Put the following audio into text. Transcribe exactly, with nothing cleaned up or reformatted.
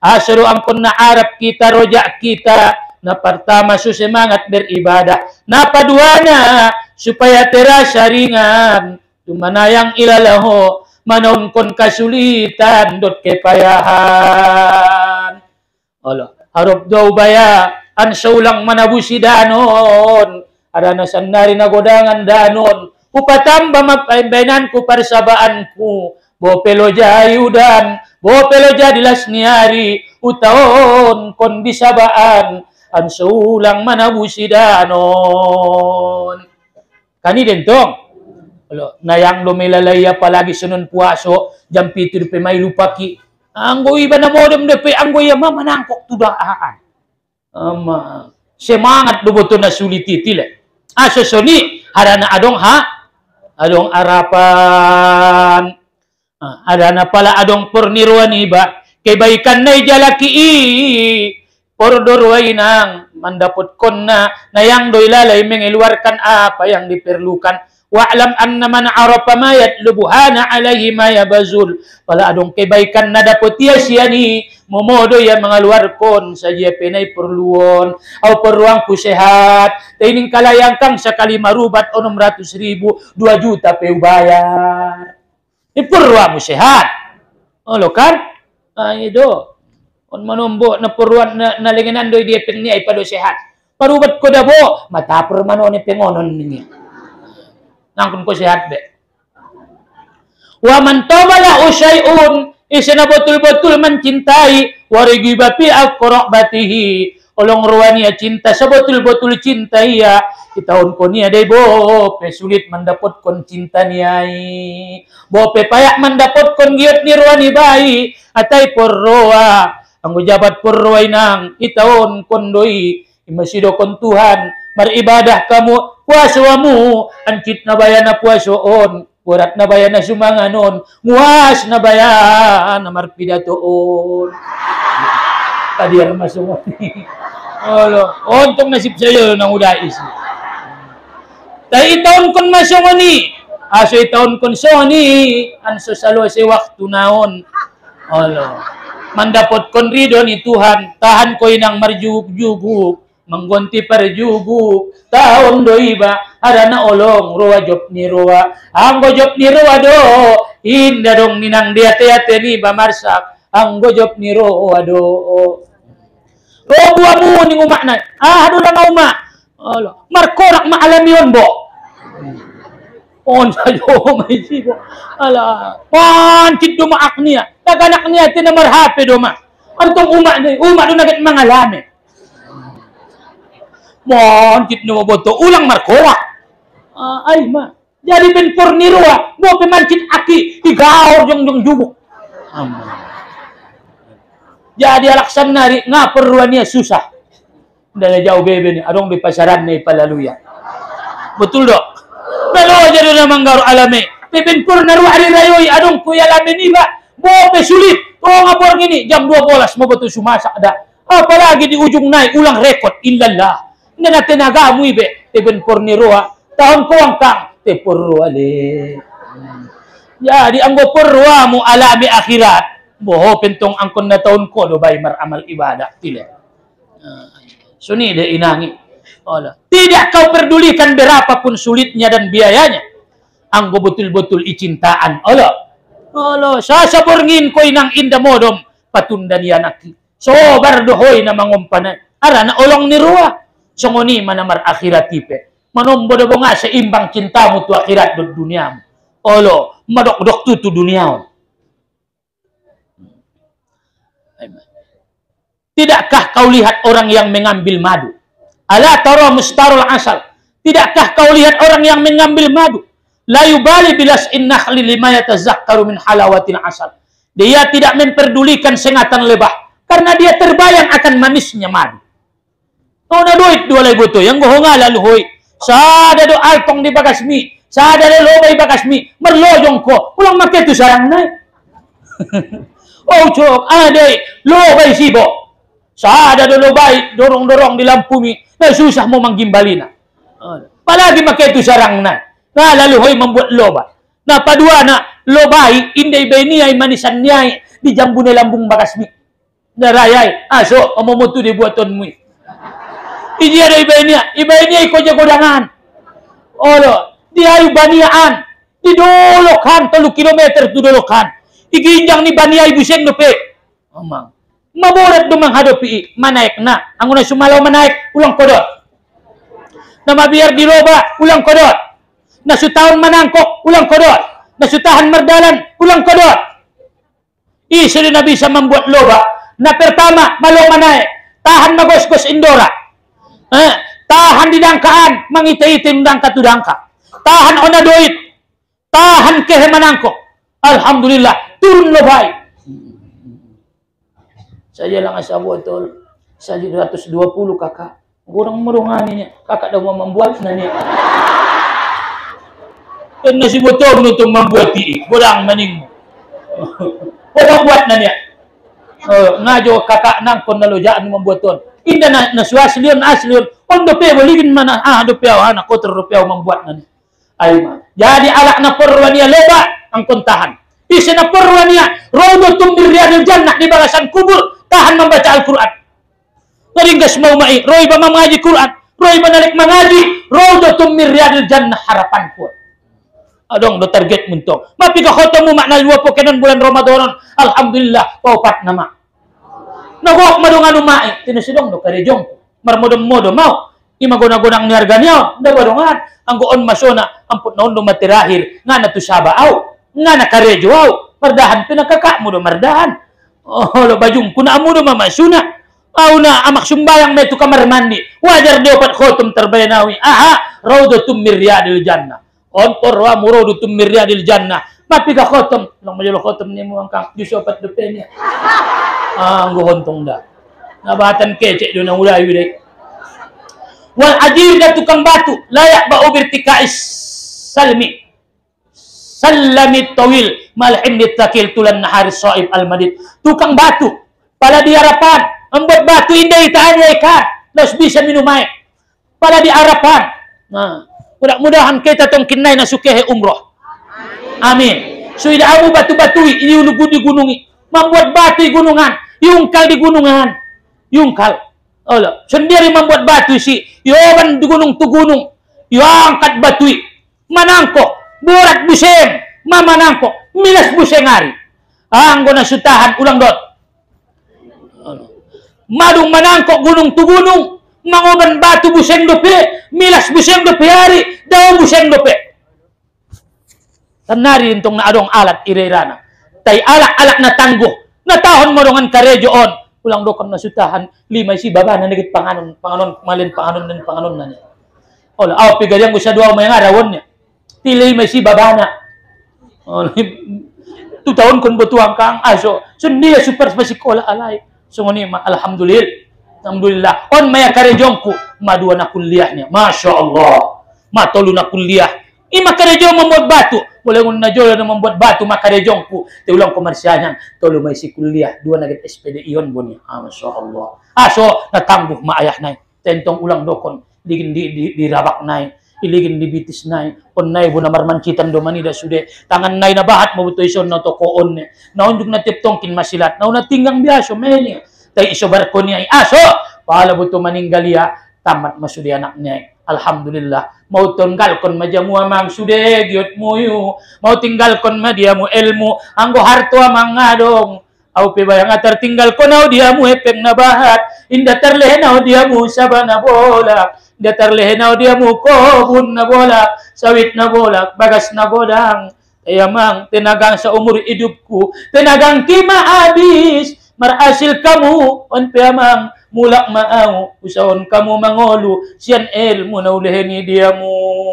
Asyuru angkon na Arab kita, rojak kita. Na pertama semangat beribadah. Na paduana supaya terasa ringan. Dumana yang ilalaho manongkon kasulitan dot kepayahan. Allah harap daw baya an saulang manabusi danon. Arana sandari na godangan danon. Upatamba mapaimbainanku persabaanku. Bo pelo jayudan, bo pelo jadilas niari, utaon kon bisabaan, an saulang manabusi danon. Kani dentong, na yang lumilalaya palagi sunun puaso, jam pitu depe may lupaki, anggo iba na modem depe, anggo iya mamanangkok tudaan. Ama, semangat doboto na suliti tile. Aso soni, harana adong ha, adong arapan. Ah, ada na pala adong pernirwan iba kebaikan na ijalaki i pordorway nang mandapot kon na na yang doy lalay mengeluarkan apa yang diperlukan wa'lam anna man arafa ma yatlubuhana alaihi ma yabazul pala adong kebaikan na dapot iya siya ni momodo yang mengeluarkan saja penay perluon au perluang ku sehat taining kalayang kang sakali marubat o enam ratus ribu dua juta peubayar. Ipurwa mo sehat. Olo kan? Ay do. On manombo na purwan na nalinganan do di peng niya ipado sehat. Parubat ko dabo matapur mano ni pengonon niya. Nangkon ko sehat be. Wa man tawala usyai'un isina betul-betul mencintai warigi bapi aqrabatihi. Olong ruwania cinta sebetul-betul cinta iya di tahun konia deh bo pe sulit mendapat kon cinta niai bo pe payak mendapat kon giot ni ruani bayi atai porroa anggo jabat porroa inang di tahun kondoi imasido kon Tuhan beribadah kamu puasamu ancit na bayana puasoon burat na bayana sumanganon nguas na bayana marpidatoon tadi yang masuk ni. Allah, untung nasib saya nang udah isi. Tapi tahun kon masuk ni, aso tahun kon so ni, anso salo si waktu naon. Allah, mandapot kon ridho ni Tuhan, tahan ko inang marjugug, menggonti perjugug, tahun doiba, ada na olong, roa job ni roa, anggo job ni roa do, inda dong ninang dia te ni bamarsak, anggo job ni roa do. Robo mo ning umak na. Ah, hado lang umak. Ala, markorak maalamion bo. On sayo may sibo. Ala, pancit do maak niya. Taganak niya tinamarhape do ma. Antong umak ni, umak do nagat mangalami. Pancit no boto ulang markorak. Ah, ay ma. Jadi ben pornirwa, mo pemancit aki, igaor jong jong jubuk. Amma. Jadi alaksan nari ngaperruannya susah. Dari jauh bebe ni, adong di pasaran ni palaluya. Betul dok? Kalau jadi namang garu alame, pepin pur naru hari rayoy, adong kuya alame ni ba? Bobe sulit. Oh ngapor gini, jam dua belas mau betul sumasak ada. Apalagi di ujung naik ulang rekod illallah. Ini na tenaga mu ibe, pepin pur ni roa, tahun kuang kang te purwa le. Jadi anggo purwa mu alami akhirat. Boho pentong angkon na taon ko do bay maramal ibadah tile. Uh, Suni de inangi. Ola. Tidak kau pedulikan berapapun sulitnya dan biayanya. Anggo betul-betul icintaan. Ola. Ola. Sasaborngin ko inang inda modom patundan yanaki. Sobar dohoy na mangumpanan. Ara na olong ni ruwa. Songoni manamar akhirat tipe. Manombo do nga sa imbang cintamu tu akhirat do dunia. Olo. Madok-dok tu tu dunia. Tidakkah kau lihat orang yang mengambil madu? Ala tara mustarul asal. Tidakkah kau lihat orang yang mengambil madu? La yubali bilas innahli lima yatazakkaru min halawatil asal. Dia tidak memperdulikan sengatan lebah karena dia terbayang akan manisnya madu. Kau na duit dua lay buto yang gohonga lalu hoy. Sada do altong di bagasmi, sada do lobay bagasmi, merlojong ko. Ulang maketu sarang nay. Oh cok, adai lobay sibo. Sada do lobay dorong-dorong di lampumi. Na susah mo manggimbalina. Palagi maketu sarang nay. Na lalu hoy membuat lobay. Na padua na lobay inday bay niya manisan niya di jambu na lambung bagasmi. darayay. Aso, amomoto di buaton mo. Iji ada iba niya. Iba niya iko dya godangan. Olo, di ayu baniaan. Di dolokan, tolu kilometer tu dolokan. Iginjang ni baniay buseng no pe. Amang. Maborat dumang hadopi. Manaik na. Ang una sumalaw manaik, ulang kodot. Na mabiyar di roba, ulang kodot. Na sutahon manangkok, ulang kodot. Na sutahan mardalan, ulang kodot. Isa rin na bisa membuat loba. Na pertama, malo manaik. Tahan magosgos indora. Eh, tahan di dangkaan, mangita-itin dangka tu dangka. Tahan ona doit. Tahan kehe manangkok. Alhamdulillah, turun lobay. Saya lang asa botol. Sa seratus dua puluh kakak. Kurang merunganinya. Kakak dah mau membuat na niya. Kena si botol untuk membuat ti. Kurang maning. Kurang buat na niya. Oh, ngajo kakak nangkon na lojaan membuaton. Inda na nasuaslion aslion. On do pe boligin mana ah do pe anak kotor do pe membuat na niya. Ay ma. Jadi alak na porwania loba ang kontahan. Isa na porwania rawdatun min riyadil jannah di balasan kubur tahan membaca Al-Qur'an. Naringgas mau mai, roy ba mengaji Quran, roy ba nalik mengaji, rawdatun min riyadil jannah harapan ko. Adong do target muntong. Mapi ka khotamu makna luwa po kenan bulan Ramadan. Alhamdulillah paupat nama. Nagok madungan umai, tinasidong do karejong. Marmodom-modom mau. Ima guna-gunang niarga niyo, da badungan. Ang goon masona, amput na undo matirahir, nga na tusaba aw, nga na karejo aw, mardahan pinakaka mo do mardahan. Oh, lo bajung kuna mo do mamasuna. Aw na amak sumbayang na ito kamar mandi. Wajar di opat khotum terbayanawi. Aha, rawdatum min riyadil jannah. Ontor wa muradutum min riyadil jannah. Mapi ka khotum, lang majalo khotum ni mo ang kang di opat depenya. Ah, ang gohontong da. Nabatan kece do nang ulayu dek. Wal ajir dan tukang batu layak bau birtikais salmi salami tawil malhim ditakil tulan nahari soib al-madid. Tukang batu pada di harapan membuat batu indah itanya ikan terus bisa minum air pada di harapan. Nah, mudah-mudahan kita tong kinai na sukehe umroh. Amin. Sudah amu batu-batui ini ulu di gunungi membuat batu di gunungan, yungkal di gunungan, yungkal. Allah sendiri membuat batu si yoban di gunung tu gunung yo angkat batui manangkok borat buseng mama nangkok milas buseng hari anggo na sutahan ulang dot madung manangkok gunung tu gunung mangoban batu buseng dope milas buseng dope hari daun buseng dope tanari intong na adong alat irirana tay alak-alak na tangguh na tahon modongan karejoon ulang dokon na sutahan lima si baba na nagit panganon panganon malin panganon dan panganon na niya. Ola aw pigadyang ko sa duwa may ngarawon niya. Tili may si baba na. Ola tu taon kon butuang kang aso. So niya super spesikola alay. So ngoni ma alhamdulillah. Alhamdulillah. On maya karejong ko madua na kuliah niya. Masya Allah. Matolo na kuliah. Ima karejong membuat batu. Boleh ngun najol na membuat batu makarejong ku te ulang komersialnya tolo may si kuliah dua nagit S P D iyon boni ah masyaallah aso natangguh ma ayah nai tentong ulang dokon digin di di, di rabak nai iligin di bitis nai on nai bu namar mancitan do mani da sude tangan nai na bahat mabuto ison na tokoon ne naunjuk na tiptong kin masilat na una tinggang biaso meni tay iso barko ni ay aso pala buto maninggalia tamat masudi anak niya. Alhamdulillah mau tinggal kon majamu amang sude giot muyu mau tinggal kon madiamu ilmu anggo harto amang ngadong au pe bayang atar tinggal kon au diamu epeng na bahat inda terlehen au diamu sabana bola inda terlehen au diamu kobun na bola sawit na bola bagas na godang ayamang tenagang sa umur hidupku tenagang kima habis marahasil kamu on pe amang mulak maau usaon kamu mangolu sian ilmu na uleheni diamu